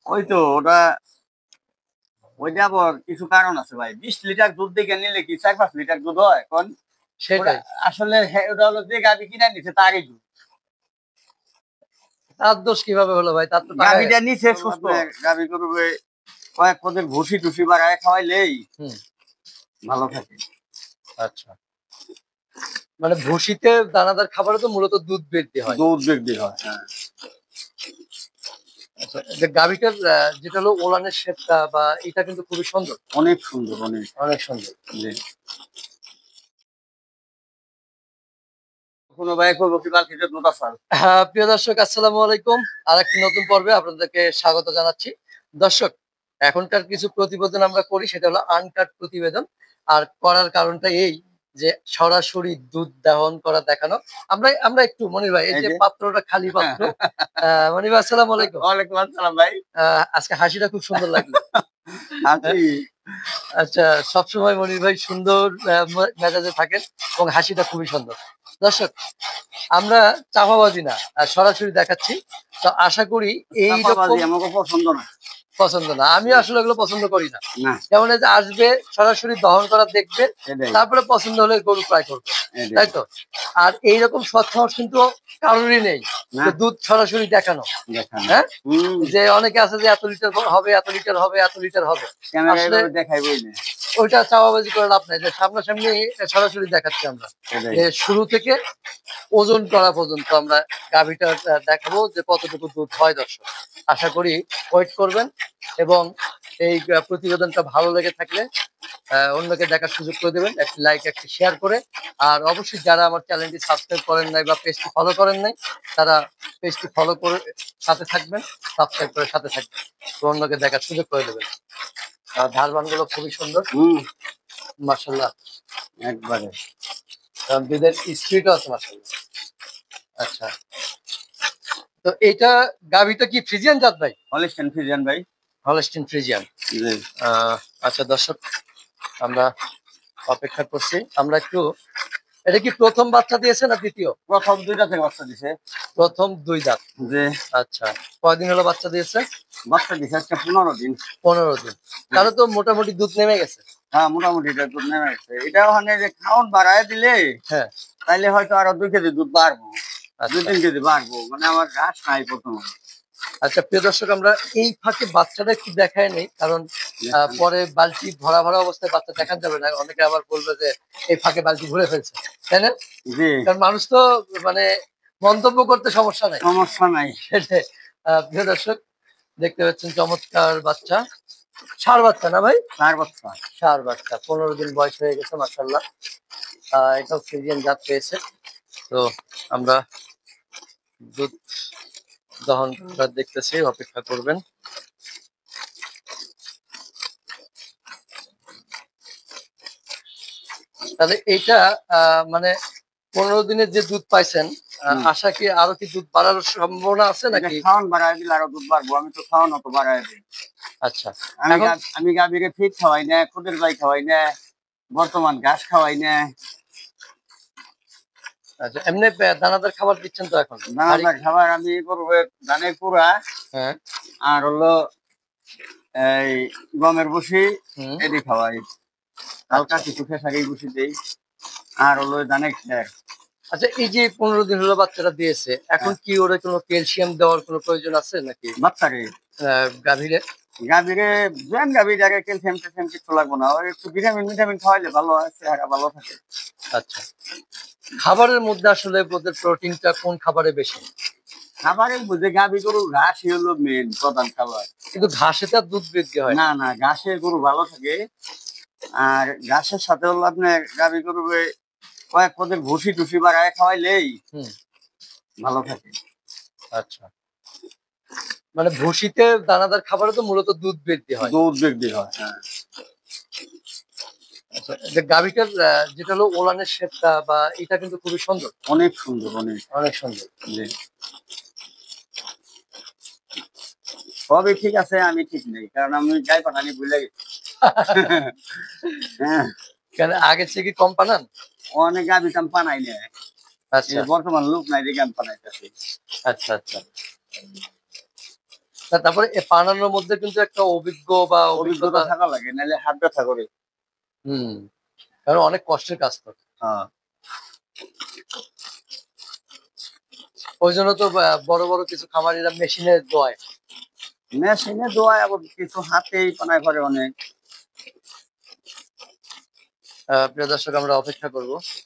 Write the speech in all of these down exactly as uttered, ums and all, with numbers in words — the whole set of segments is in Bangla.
ওই তো ওটা ওইটা আবার কিছু কারণ আছে ভাই। বিশ লিটার দুধ দেখে নিলে কি চার পাঁচ লিটার দুধ হয় এখন? ওটা সেটাই। আসলে হ্যাঁ, ওটা হলো যে গাভী কিনে নিছে তারই দুধ। তার দোষ কিভাবে হলো ভাই? তার তো টাকা গাভীটা গেছে। নিছে সুস্থ। গাভী গরুকে কয়েক পদের ভুসি-টুসি বাড়ায় খাওয়াইলেই হুম, ভালো থাকে। আচ্ছা। মানে ভুসিতে দানাদার খাবারে তো মূলত দুধ বৃদ্ধি হয়। দুধ বৃদ্ধি হয়। হ্যাঁ। আচ্ছা, যে গাভীটার আ যেটা হলো ওলানের শেপটা বা এটা কিন্তু খুবই সুন্দর। অনেক সুন্দর, অনেক। অনেক সুন্দর। জি। কোনো ভাই করবো কি বালতিতে দুধ আসার? হ্যাঁ, প্রিয় দর্শক আসসালামু আলাইকুম। আরেকটি নতুন পর্বে আপনাদেরকে স্বাগত জানাচ্ছি। দর্শক, এখনকার কিছু প্রতিবেদন আমরা করি সেটা হলো আনকাট প্রতিবেদন। আর করার কারণটা এই যে সরাসরি দুধ দহন করা দেখানো। আমরা আমরা একটু মনির ভাই এই এই যে যে। পাত্রটা খালি পাত্র। আ মনির ভাই আসসালামু আলাইকুম। ওয়ালাইকুম আসসালাম ভাই। আ আজকে হাসিটা খুব সুন্দর লাগলো। হ্যাঁ? হাসি। আচ্ছা, সবসময় মনির ভাই সুন্দর আ মে মেজাজে থাকেন এবং হাসিটা খুবই সুন্দর। দর্শক, আমরা চাপাবাজি না, আ সরাসরি দেখাচ্ছি। তো আশা করি এইরকম চাপাবাজি আমাকে পছন্দ না। পছন্দ না। আমিও আসলে এগুলো পছন্দ করি না। না, যেমন এই যে আসবে, সরাসরি দহন করা দেখবে, এটাই, তারপরে পছন্দ হলে গরু ক্রয় করবে। এটাই। তাই তো? আর এইরকম সৎ সাহস কিন্তু কারোরই নেই না, যে দুধ সরাসরি দেখানো। দেখানো। হ্যাঁ? হুম, যে অনেকে আছে যে এত লিটার হবে, এত লিটার হবে, এত লিটার হবে। ক্যামেরায় আসলে এভাবে দেখাইবই না। ওইটা চাপাবাজি করে লাভ নাই। যে সামনাসামনি সরাসরি দেখাচ্ছি আমরা। এটাই। যে শুরু থেকে ওজন করা পর্যন্ত আমরা গাভীটা আ দেখাবো যে কতটুকু দুধ হয় দর্শক। আশা করি ওয়েট করবেন এবং এই আ প্রতিবেদনটা ভালো লেগে থাকলে আ অন্যকে দেখার সুযোগ করে দেবেন। একটি লাইক, একটি শেয়ার করে। আর অবশ্যই যারা আমার চ্যানেলটি সাবস্ক্রাইব করেন নাই বা পেজটি ফলো করেন নাই, তারা পেজটি ফলো করে সাথে থাকবেন, সাবস্ক্রাইব করে সাথে থাকবেন। তো অন্যকে দেখার সুযোগ করে দেবেন। আর ধারবানগুলো খুবই সুন্দর। হুম, মাশাআল্লাহ। একবারে। আ দুধের স্পিডও আছে মাশাআল্লাহ। আচ্ছা। তো এইটা গাভীটা কি ফ্রিজিয়ান জাত ভাই? হলিস্টিয়ান ফ্রিজিয়ান ভাই। Holstein Friesian. জি। আ আচ্ছা দর্শক, আমরা অপেক্ষা করছি। আমরা একটু এটা কি প্রথম বাচ্চা দিয়েছে না দ্বিতীয়? প্রথম দুই টা থেকে বাচ্চা দিছে। প্রথম দুই দাঁত। যে আচ্ছা। কয়দিন হলো বাচ্চা দিয়েছে? বাচ্চা দিছে আজকে পনেরো দিন। পনেরো দিন। হ্যাঁ, তাহলে তো মোটামুটি দুধ নেমে গেছে। হ্যাঁ, মোটামুটি এটা দুধ নেমে গেছে। এটা ওখানে যে খাওন বাড়ায় দিলে হ্যাঁ, তাইলে হয়তো আরো দুই কেজি দুধ বাড়বো। দুই আচ্ছা। তিন কেজি বাড়বো। মানে আমার ঘাস নাই প্রথমে। আচ্ছা প্রিয় দর্শক, আমরা এই ফাঁকে বাচ্চাটা একটু দেখায় নেই। কারণ আ দেখেন। পরে বালতি ভরা, ভরা অবস্থায় বাচ্চা দেখানো যাবে না। অনেকে আবার বলবে যে এই ফাঁকে বালতি ভরে ফেলছে। তাই না? জি, কারণ মানুষ তো মানে মন্তব্য করতে সমস্যা নাই। সমস্যা নাই। সেটাই। আ প্রিয় দর্শক, দেখতে পাচ্ছেন চমৎকার বাচ্চা। ষাঁড় বাচ্চা না ভাই? চার বাচ্চা। ষাঁড় বাচ্চা। পনেরো দিন বয়স হয়ে গেছে মাশাআল্লাহ। আ এটাও ফ্রিজিয়ান জাত পেয়েছে। তো আমরা দুধ দহন করা দেখতেছি, অপেক্ষা করবেন। তাহলে এইটা আ মানে পনেরো দিনের যে দুধ পাইছেন, আ হুম। আশা কি আরো কি দুধ বাড়ার সম্ভাবনা আছে এটা নাকি? খাওন বাড়ায় দিলে আরো দুধ বাড়বো। আমি তো খাওন অত বাড়ায় দিই। আচ্ছা। আমি এখন গা আমি গাভীরে ফিড খাওয়াই না, খুদের বাই খাওয়াই না, বর্তমান ঘাস খাওয়াই না। আচ্ছা, এমনি পে দানাদার খাবার দিচ্ছেন তো এখন? ভারী দানাদার খাবার আমি করবো ধানের কুড়া হ্যাঁ, আর হলো এই গমের ভুসি হুম, এটি খাওয়াই। হালকা আচ্ছা। কিছু খেসারির ভুসি দেই। আর হলো ধানের খ্যার। আচ্ছা, এই যে পনেরো দিন হলো বাচ্চাটা দিয়েছে, এখন হ্যাঁ, কি ওরে কোনো ক্যালসিয়াম দেওয়ার কোনো প্রয়োজন আছে নাকি? বাচ্চারে আ গাভীরে? গাভীরে জেন গাভীর আগে ক্যালসিয়াম ট্যালসিয়াম কিছু লাগবো না। ওর একটু ভিটামিন মিটামিন খাওয়াইলে ভালো হয়, চেহারা ভালো থাকে। আচ্ছা। খাবারের মধ্যে আসলে ওদের প্রোটিনটা কোন খাবারে বেশি? খাবারের মধ্যে গাভী গরুর ঘাসই হলো মেন প্রধান খাবার। কিন্তু ঘাসে তো আর দুধ বৃদ্ধি হয় না, না। না, ঘাসে গরু ভালো থাকে। আর ঘাসের সাথে হলো আপনার গাভী গরুকে কয়েক পদের ভুসি-টুসি বাড়ায় খাওয়াইলেই হুম, ভালো থাকে। আচ্ছা। মানে ভুসিতে দানাদার খাবারে তো মূলত দুধ বৃদ্ধি হয়। দুধ বৃদ্ধি হয়। হ্যাঁ, আচ্ছা, যে গাভীটার আ যেটা হলো ওলানের শেপটা বা এটা কিন্তু খুবই সুন্দর। অনেক সুন্দর, অনেক। অনেক সুন্দর। জি। সবই ঠিক আছে, আমি ঠিক নেই। কারণ আমি গাই পাঠানি ভুলে গেছি। হ্যাঁ, কেন আগের চেয়ে কি কম পানান? অনেক গাভী তো আমি পানাই না। আচ্ছা, এই বর্তমান লোক নাই দেখে আমি পানাইতেছি। আচ্ছা, আচ্ছা। তা তারপরে এ বানানোর মধ্যে কিন্তু একটা অভিজ্ঞ বা অভিজ্ঞতা অভিজ্ঞতা থাকা লাগে, নাহলে হাত ব্যথা করে। হুম, কারণ অনেক কষ্টের কাজ তো। হ্যাঁ। ওই জন্য তো বা বড়, বড় কিছু খামারিরা মেশিনে দোয়ায়। মেশিনে দোয়ায়, আবার কিছু হাতেই বানায় করে অনেক। আ প্রিয় দর্শক আমরা অপেক্ষা করব।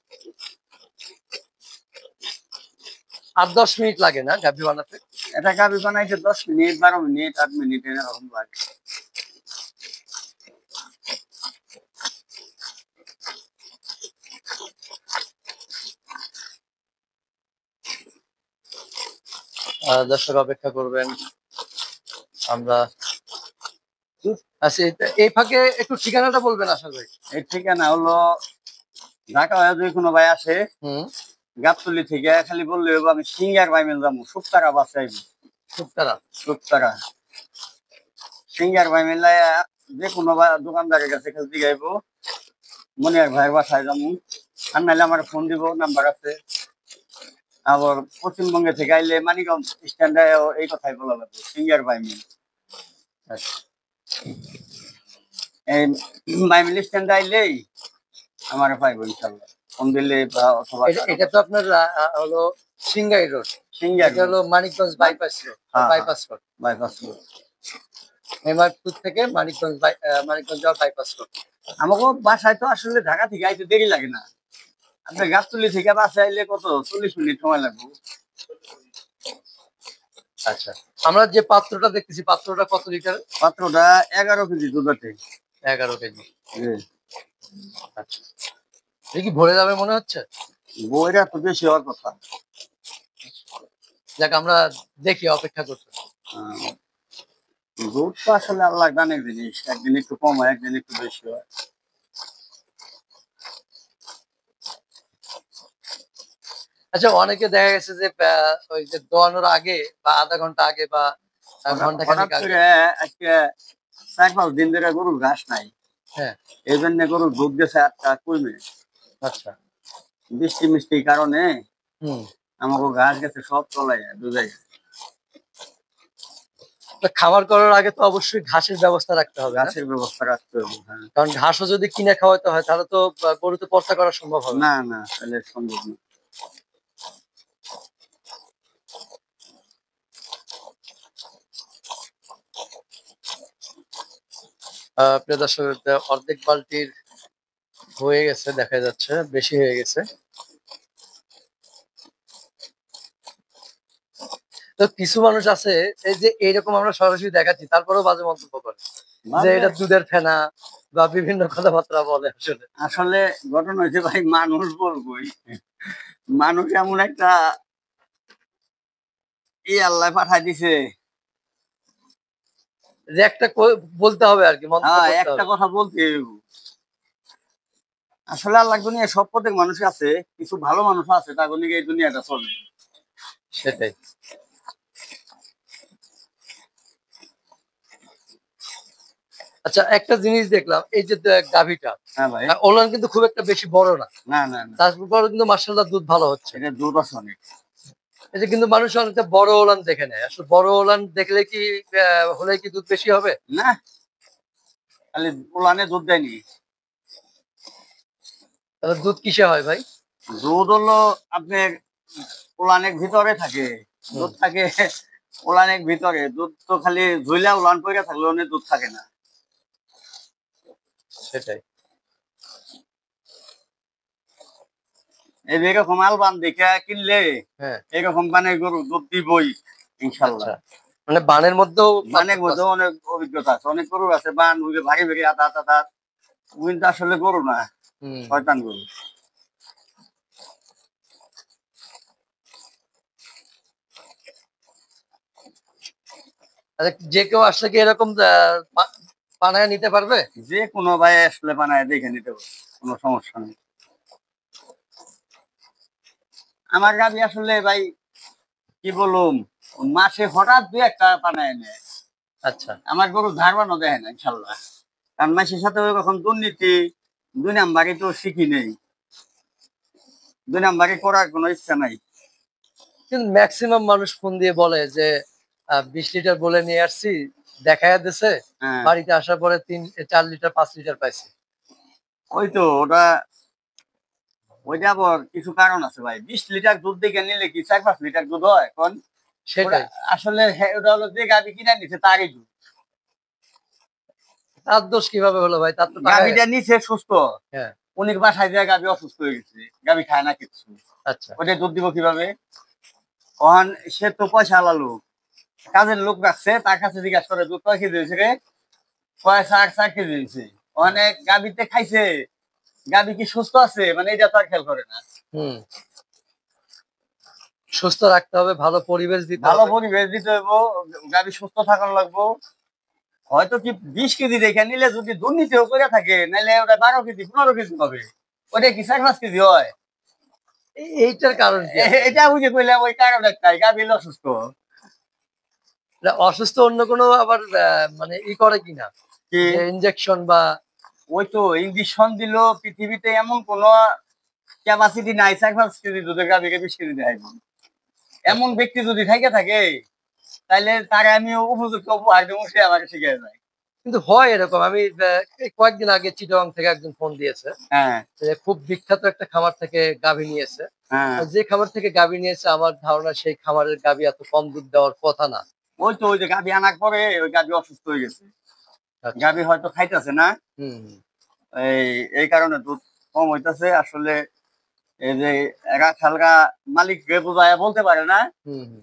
আট দশ মিনিট লাগে না গাভী বানাতে? এটা গাভী বানাইতে দশ মিনিট, বারো মিনিট, আট মিনিট এরকম লাগে। আ দর্শক অপেক্ষা করবেন। আমরা আচ্ছা এটা এই ফাঁকে একটু ঠিকানাটা বলবেন আশাদ ভাই। এই ঠিকানা হলো ঢাকা হয়ে যদি কোনো ভাই আসে, হুম, গাবতলী থেকে খালি বললে হইবো আমি সিঙ্গার বাইমেল যাবো, শুক্তারা বাসাইব। শুক্তারা। শুক্তারা সিঙ্গার বাইমেল লাইয়া যে কোনো বা- দোকানদারের কাছে খালি জিগাইবো মনিয়ার ভাইয়ের বাসায় যাবো, আর নাহলে আমার ফোন দিব, নাম্বার আছে। আবার পশ্চিমবঙ্গে থেকে আইলে মানিকগঞ্জ স্ট্যান্ডে এই কথাই বলা লাগবে, সিঙ্গার বাইমেল। আচ্ছা। এই বাইমেল স্ট্যান্ডে আইলেই আমার পাইবো ইনশাল্লাহ, ফোন দিলে বা অথবা এটা এটা তো আপনার আ আ হলো সিংগাই রোড। সিঙ্গার এটা হলো মানিকগঞ্জ বাইপাস রোড। হ্যাঁ, বাইপাস রোড। বাইপাস। হেমায়তপুর থেকে মানিকগঞ্জ বাই আ মানিকগঞ্জ যাওয়ার বাইপাস রোড। আমাকে বাসায় তো আসলে ঢাকা থেকে আইতে দেরি লাগে না। আপনার গাবতলী থেকে বাসায় আইলে কত চল্লিশ মিনিট সময় লাগবে। আচ্ছা। আমরা যে পাত্রটা দেখতেছি পাত্রটা কত লিটার? পাত্রটা এগারো কেজি দুধ আছে। এগারো কেজি। জি। আচ্ছা। এটা কি ভরে যাবে মনে হচ্ছে? বইটা তো বেশি হওয়ার কথা। যাক আমরা দেখি অপেক্ষা করতে। আহ, দুধ তো আসলে আল্লাহ জানে জিনিস, একদিন একটু কম হয়, একদিন একটু বেশি হয়। আচ্ছা অনেকে দেখা গেছে যে আ ওই যে দোয়ানোর আগে বা আধা ঘন্টা আগে বা আ ঘন্টা হঠাৎ খানেক আগে করে আজকে চার পাঁচ দিন ধরে গরুর ঘাস নাই, হ্যাঁ, এই জন্য গরুর দুধ গেছে আটটা কমে। আচ্ছা। বৃষ্টি মিষ্টির কারণে হুম। আমাকে ঘাস গেছে সব তলায় দুধে। তো খামার করার আগে তো অবশ্যই ঘাসের ব্যবস্থা রাখতে হবে না? ঘাসের ব্যবস্থা রাখতে হবে। হ্যাঁ। কারণ ঘাসও যদি কিনে খাওয়াতে হয় তাহলে তো আ গরুতে পর্চা করা সম্ভব হবে না। না না, তাহলে সম্ভব না। আ প্রিয় দর্শক আ অর্ধেক বালতির হয়ে গেছে দেখা যাচ্ছে, বেশি হয়ে গেছে। তো কিছু মানুষ আছে এই যে এইরকম আমরা সরাসরি দেখাচ্ছি তারপরেও বাজে মন্তব্য করে। যে মানে এটা দুধের ফেনা বা বিভিন্ন কথাবার্তা বলে আসলে। আসলে ঘটনা হয়েছে ভাই, মানুষ বলবোই, মানুষ এমন একটা ই আল্লাহ পাঠাই দিছে। যে একটা ক বলতে হবে আরকি মন্তব্য হ্যাঁ, করতে একটা হবে। কথা বলতে হইব। আসলে আল্লাহ দুনিয়ায় সব প্রত্যেক মানুষ আছে, কিছু ভালো মানুষ আছে, তার জন্য এই দুনিয়াটা চলে। সেটাই। আচ্ছা একটা জিনিস দেখলাম এই যে দ গাভীটা হ্যাঁ ভাই। আ ওলান কিন্তু খুব একটা বেশি বড় না। না না না, তারপরেও কিন্তু মাশাআল্লাহ দুধ ভালো হচ্ছে। এটা দুধ আছে অনেক। এই যে কিন্তু মানুষ অনেকটা বড় ওলান দেখে নেয়। আসলে বড় ওলান দেখলে কি আ হলে কি দুধ বেশি হবে? না, খালি পোলানে দুধ দেয়নি। তাহলে দুধ কিসে হয় ভাই? দুধ হলো আপনার পোলানের ভিতরে থাকে, হুম, দুধ থাকে পোলানের ভিতরে। দুধ তো খালি ঝুলা উলান পড়ে থাকলে অনেক দুধ থাকে না। সেটাই। এই যে এরকম আলবান দেখে কিনলে হ্যাঁ, এরকম মানে গরু দুধ দিবই ইনশাল্লাহ। আচ্ছা। মানে বানের মধ্যেও মানে পার্থক্য মধ্যে আছে। অনেক অভিজ্ঞতা আছে, অনেক গরু আছে বান ওই যে ভারী ভারী আদা আদা, কিন্তু আসলে গরু না, হুম। শয়তান গরু। আচ্ছা যে কেউ আসলে কি এরকম আ পা বানায় নিতে পারবে? যে কোনো ভাই আসলে বানায় দেখে নিতে পারে, কোনো সমস্যা নেই। আমার গাবি আসলে ভাই কি বলুম, মাসে হঠাৎ দুই একটা বানায় নেয়। আচ্ছা। আমার গরু ধার বানো দেয় না ইনশাল্লাহ, কারণ মাসের সাথে ওরকম দুর্নীতি দুই নাম্বারই তো শিখি নেই, দুই নাম্বারই করার কোনো ইচ্ছা নাই। কিন্তু মেক্সিমাম মানুষ ফোন দিয়ে বলে যে আহ, বিশ লিটার বলে নিয়ে আসছি, দেখায় দিছে, হ্যাঁ বাড়িতে আসার পরে তিন চার লিটার পাঁচ লিটার পাইছি। ওই তো ওটা, ওইটা আবার কিছু কারণ আছে ভাই। বিশ লিটার দুধ দেখে নিলে কি চার পাঁচ লিটার দুধ হয় এখন? ওটা সেটাই। আসলে হ্যাঁ, ওটা হলো যে গাভি কিনে নিছে তারই দুধ। তার দোষ কিভাবে হলো ভাই? তার তো টাকা গাভিটা গেছে। নিচে সুস্থ, হ্যাঁ। উনি বাসায় যায় গাভি অসুস্থ হয়ে গেছে, গাভি খায় না কিছু, আচ্ছা। ওটা দুধ দিব কিভাবে? ওখান সে তো পয়সা আলা লোক, কাজের লোক রাখছে, তার কাছে জিজ্ঞাসা করে দুধ কয় কেজি হয়েছে রে? কয় চার চার কেজি হয়েছে। অনেক গাভিতে খাইছে, গাভি কি সুস্থ আছে মানে এটা তো আর খেয়াল করে না। হুম। সুস্থ রাখতে হবে, ভালো পরিবেশ দিতে ভালো হবে। পরিবেশ দিতে হইব, গাভি সুস্থ থাকানো লাগবো। হয়তো কি বিশ কেজি দেখে নিলে যদি দুর্নীতিও করে থাকে, নাহলে ওটা বারো কেজি পনেরো কেজি হবে, ওটা কি চার পাঁচ কেজি হয়? এই- এইটার কারণ কি এ- আসলে? এটা বুঝে কইলাম ওই কারণ একটাই, গাভি হলো অসুস্থ। এটা অসুস্থ অন্য কোনো আবার আহ, মানে ই করে কিনা, কি যে ইনজেকশন বা? ওই তো ইঞ্জেকশন দিল, পৃথিবীতে এমন কোন ক্যাপাসিটি নাই চার পাঁচ কেজি দুধের গাভিকে বিশ কেজি দেয়। এমন আচ্ছা। ব্যক্তি যদি থেকে থাকে, তাহলে তারে আমি উপযুক্ত উপহার দেবো, সে আমাকে শিখে যায়। কিন্তু হয় এরকম। আমি আহ, এই কয়েকদিন আগে চিটাগাং থেকে একজন ফোন দিয়েছে, হ্যাঁ যে খুব বিখ্যাত একটা খামার থেকে গাভী নিয়েছে। হ্যাঁ আর যে খামার থেকে গাভী নিয়েছে আমার ধারণা সেই খামারের গাভী এত কম দুধ দেওয়ার কথা না। ওই তো ওই যে গাভি আনার পরে ওই গাভি অসুস্থ হয়ে গেছে, আচ্ছা। গাভি হয়তো খাইতেছে না, হুম হুম। এই এই কারণে দুধ কম হইতাছে আসলে। এই যে রাখালরা মালিক রে বোঝায় বলতে পারে না। হুম হুম।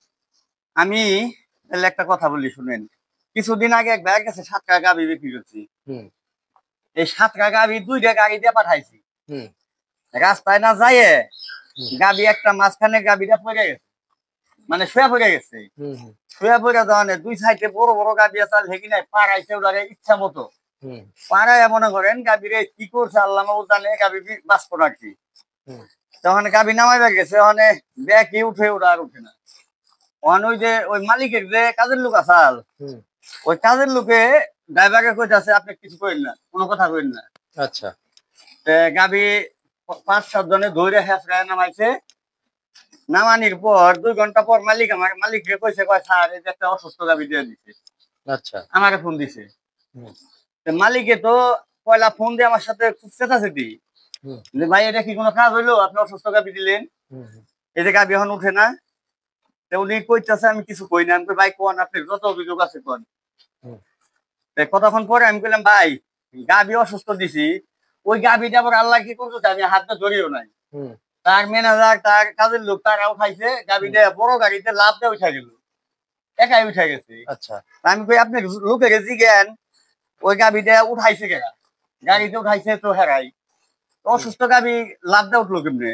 আমি তাহলে একটা কথা বলি শুনেন, কিছুদিন আগে এক ভাইয়ের কাছে সাতটা গাভি বিক্রি করছি। হুম এই সাতটা গাভি দুইটা গাড়ি দিয়ে পাঠাইছি, হুম রাস্তায় না যাইয়ে হুম গাভি একটা মাঝখানে গাভিটা পড়ে গেছে, মানে শুয়ে পড়ে গেছে। হুম হুম শুয়ে পড়ে যাওয়ানে দুই সাইডে বড় বড় গাভি আছে, হেগি নাই পাড়াইছে ওটারে ইচ্ছা মতো। হুম পাড়ায় মনে করেন গাভীরে কি করছে আল্লাহ মাহবুব জানে, গাভি বাঁচবো না কি। হুম। তখন গাভি নামাইবে গেছে, ওখানে ব্যাগই উঠে ওটা আর উঠে না। ওখানে ওই যে ওই মালিকের যে কাজের লোক আসাল, হুম। ওই কাজের লোকে ড্রাইভারকে কইতাছে আপনি কিছু করেন না, কোনো কথা কইন না। আচ্ছা। গাভি পাঁচ সাত জনে ধরে হেঁচড়ায় নামাইছে। নামানির পর দুই ঘন্টা পর মালিক আমার মালিককে কইছে, কয় স্যার এই যে একটা অসুস্থ গাভি দিয়ে দিছে, আচ্ছা। আমাকে ফোন দিছে। হুম তো মালিকে তো পয়লা ফোন দিয়ে আমার সাথে খুব চেতাচেতি, হুম যে ভাই এটা কি কোনো কাজ হইলো, আপনি অসুস্থ গাভি দিলেন, হুম হুম এই যে গাভি এখন উঠে না। তো উনি কইতাছে আমি কিছু কই না, আমি কই, ভাই কোন আপনি যত অভিযোগ আছে কোন। হুম তো কতক্ষণ পরে আমি কইলাম ভাই গাভি অসুস্থ দিছি, ওই গাভিটা আবার আল্লাহ কি করতো আমি হাতটা ধরিও নাই। হুম তার ম্যানেজার তার কাজের লোক তারা উঠাইছে হুম। গাভিটা, বড় গাড়িতে লাভ দিয়ে উঠা গেল, একাই উঠা গেছে। আচ্ছা। তা আমি কই আপনি লোকের জিজ্ঞেন ওই গাভিটা উঠাইছে কেনা, হুম গাড়িতে উঠাইছে তো হেরাই, হুম অসুস্থ গাভি লাভ দিয়ে উঠলো কেমনে?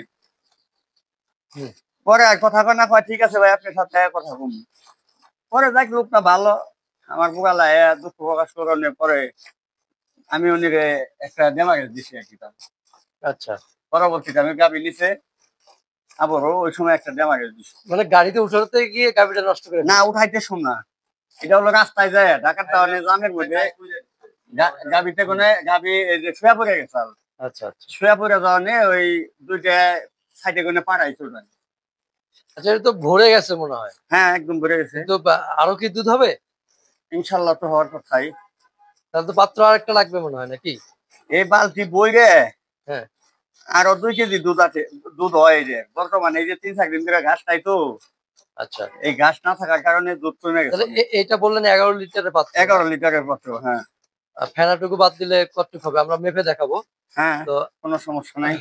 হুম। পরে আর কথা কয় না, কয় ঠিক আছে ভাই আপনার সাথে কথা বলুন। পরে যাক লোকটা ভালো, আমার বুড়ালা দুঃখ প্রকাশ করানোর পরে আমি উনিরে একটা ডেমারেজ দিছি আর কি। তার আচ্ছা। পরবর্তীতে আমি গাভি নিছে, আবারও ওই সময় একটা ডেমারেজ দিছি। মানে গাড়িতে উঠাতে গিয়ে গাভীটা নষ্ট করে না দিয়েছে। উঠাইতে শুন না, এটা হলো রাস্তায় যায় ঢাকার টাউনে জামের মধ্যে গা- গাভিতে কোনে গাভি এই যে শুয়া পড়ে গেছে, আচ্ছা আচ্ছা। শুয়া পড়ে যাওয়ানে ওই দুইটা সাইডে কোনে পাড়াইছে ওটা। আচ্ছা, এটা তো ভরে গেছে মনে হয়। হ্যাঁ একদম ভরে গেছে। কিন্তু বা- আরো কি দুধ হবে? ইনশাল্লাহ তো হওয়ার কথাই। তাহলে তো পাত্র আরেকটা লাগবে মনে হয় নাকি? এই বালতি বই রে, হ্যাঁ। আরো দুই কেজি দুধ আছে, দুধ হয় এই যে বর্তমানে এই যে তিন চার দিন ধরে ঘাস নাই তো, আচ্ছা। এই ঘাস না থাকার কারণে দুধ কমে গেছে তাহলে অনেক। এ- এইটা বললেন এগারো লিটারের পাত্র না? এগারো লিটারের পত্র, হ্যাঁ। আর ফেনাটুকু বাদ দিলে কতটুকু হবে আমরা মেপে দেখাবো। হ্যাঁ তো কোনো সমস্যা নাই।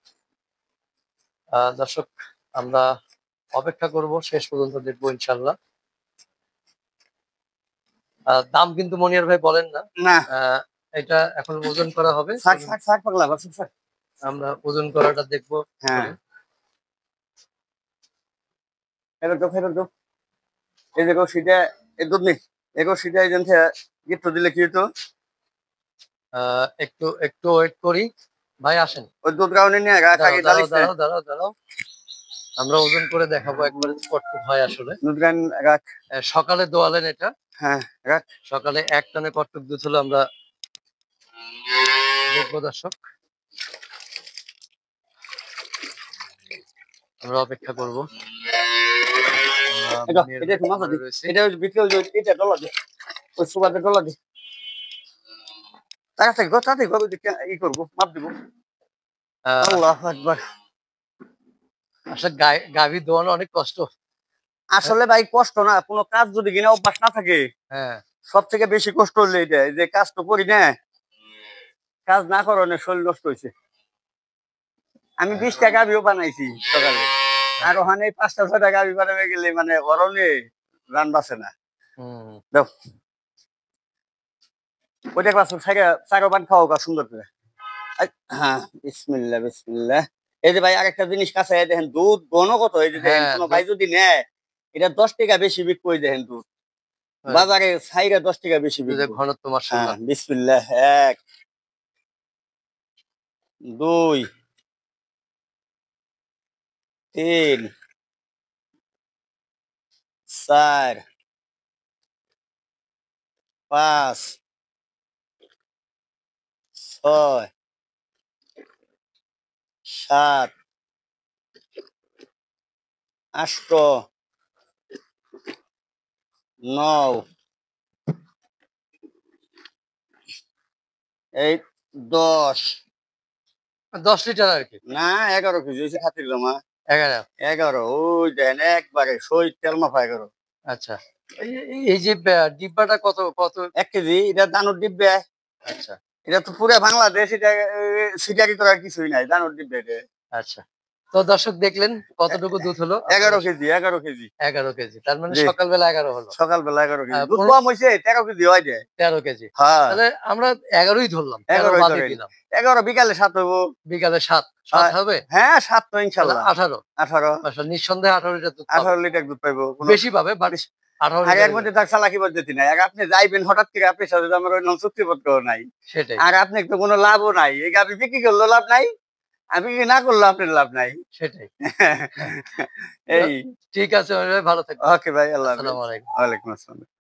আহ, দর্শক, আমরা অপেক্ষা করব, শেষ পর্যন্ত দেখবো ইনশাল্লাহ। আহ, দাম কিন্তু মনিয়ার ভাই বলেন না। না আহ, এটা এখন ওজন করা হবে, শাক চলুন শাক শাক পাগলা বাস শাক। আমরা ওজন করাটা দেখবো। হ্যাঁ চলুন। ফেরত দো ফেরত দো, এই যে রশিটা, এই দুধ নেই, এই রশিটা এই জন্য গিফট দিলে কি হতো? আহ, একটু একটু ওয়েট করি, ভাই আসেন। ওই দুধ গাউনে নিয়ে রাখ দাঁড়াও আগে দাঁড়াও ডালিস না। দাঁড়াও দাঁড়াও দাঁড়াও, আমরা ওজন করে দেখাবো একবারে কতটুকু হয় আসলে। দুধ গান রাখ। আহ, সকালে দোয়ালেন এটা, হ্যাঁ রাখ। সকালে এক টানে কতটুকু দুধ হলো আমরা দেখবো দর্শক, আমরা অপেক্ষা করব। আমরা এটা মুনির এটা একটু মাথা খামারে দি রয়েছে। এটা ওই বিক্রি হইলো এটা ডলার দি ওই সুবাদে ডলার দি তাড়াতাড়ি গো তাড়াতাড়ি গো ই করবো মাপ দিব আহ, আল্লাহ আকবার আসলে গাই- গাভী দোয়ানো অনেক কষ্ট। আসলে ভাই কষ্ট না কোনো কাজ যদি কিনা অভ্যাস না থাকে হ্যাঁ সব থেকে বেশি কষ্ট হলে এটা এই যে কাজ তো করি না কাজ না করানোর শরীর নষ্ট হয়েছে আমি বিশ টাকা গাভিও বানাইছি সকালে আর ওখানে পাঁচটা ছয়টা গাভি বানাবে গেলে মানে অরণে রান বাসে না হুম দেখ ওইটা ক্লাস চাকা পান খাওয়া গা সুন্দর করে আই, হ্যাঁ বিসমিল্লাহ বিসমিল্লাহ এই যে ভাই আরেকটা জিনিস কাছে এই দেখেন দুধ ঘন কত এই যে দেখেন হ্যাঁ কোনো ভাই দুধ- যদি নেয় এটা দশ টাকা বেশি বিক্রি করে দেখেন দুধ বাজারে সাইরা দশ টাকা বেশি দুধের বিক্রি ঘনত্ব হ্যাঁ মাশাআল্লাহ। বিসমিল্লাহ এক দুই তিন চার পাঁচ ছয় সাত আষ্ট নয় এই দশ দশ লিটার আর কি। না এগারো কেজি হয়েছে খাতির জমা এগারো। এগারো ওই দেন একবারে সই তেল মাফা এগারো আচ্ছা এই- এই- এই যে আহ, ডিব্বাটা কত কত? এক কেজি এটা দানোর ডিব্বে আচ্ছা এটা তো পুরো বাংলাদেশ এটা সিটারি করার কিছুই নাই দানোর ডিব্বে এটা আচ্ছা। তো দর্শক দেখলেন কতটুকু দুধ হলো? এগারো কেজি এগারো কেজি এগারো কেজি, তার মানে জি। সকালবেলা এগারো হলো। সকালবেলা এগারো কেজি আহ, দুধ পনেরো- কম হয়েছে তেরো কেজি হয় যায় তেরো কেজি। হ্যাঁ তাহলে আমরা এগারোই ধরলাম, তেরো এগারোই বাদে ধরেন। দিলাম। এগারো বিকালে সাত হবো বিকালে সাত সাত হ্যাঁ। হবে, হ্যাঁ সাত তো তাহলে ইনশাল্লাহ আঠারো। আঠারো মাশাআল্লাহ, নিঃসন্দেহে আঠারো লিটার দুধ পাবো। আঠারো লিটার দুধ পাইবো কোনো বেশি পাবে বাট বেশি- আঠারো আর এর লিটার মধ্যে তার চালাকি পদ্ধতি নাই আর আপনি যাইবেন হঠাৎ করে আপনার সাথে তো আমার ওই নাম চুক্তিপত্র নাই সেটাই আর আপনি তো কোনো লাভও নাই এই গাভি বিক্রি করলেও লাভ নাই আমি বিক্রি না করলেও আপনার লাভ নাই সেটাই। এই ঠিক আছে, ভালো থাকবেন। ওকে ভাই আল্লাহ হাফেজ। আসসালামু আলাইকুম। ওয়ালাইকুম আসসালাম।